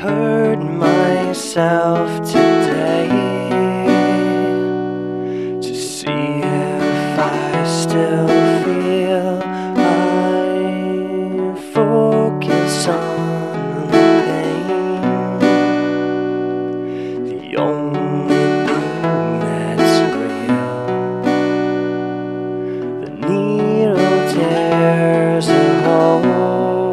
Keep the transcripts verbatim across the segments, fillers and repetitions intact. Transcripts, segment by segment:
hurt myself today to see if I still feel. I focus on the pain, the only thing that's real. The needle tears a hole,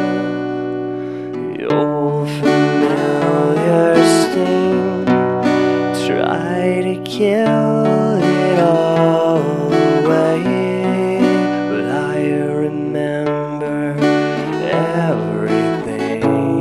the old familiar sting. Try to kill it all away, but I remember everything.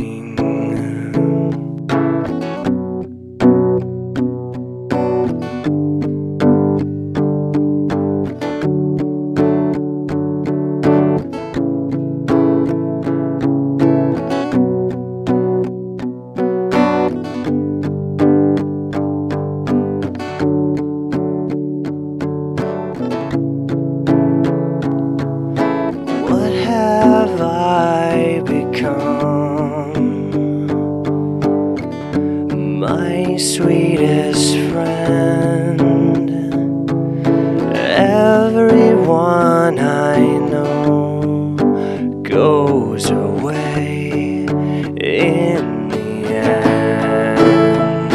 What have I become? My sweetest friend. Everyone I know goes away in the end.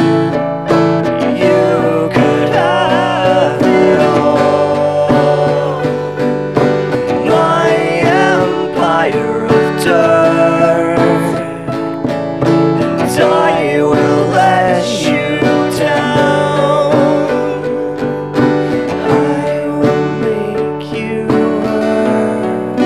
You could have it all, my empire of dirt, and I will let you down. I will make you hurt.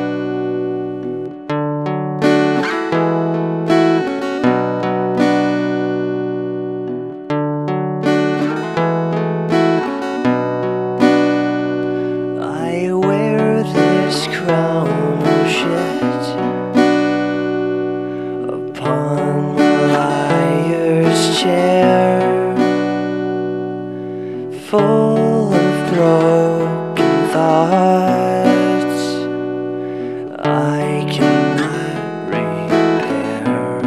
I wear this crown of shit upon the liar's chair, full of broken thoughts I cannot repair.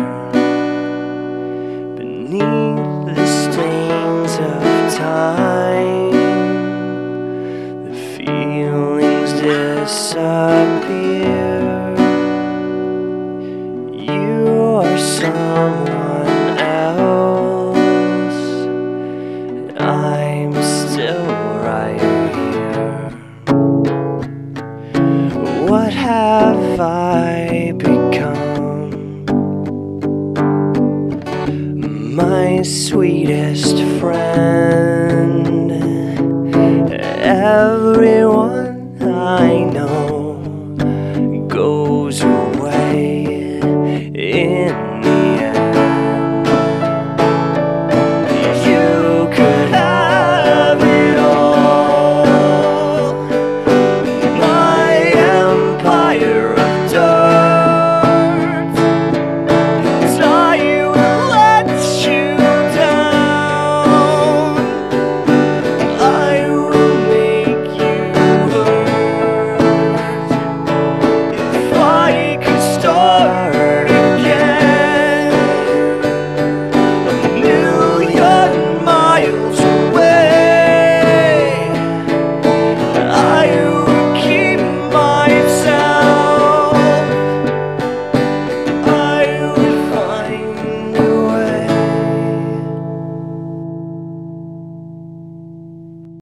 Beneath the stains of time, the feelings disappear. You are someone else, and I'm still right here. What have I become? My sweetest friend. Everyone I know goes away in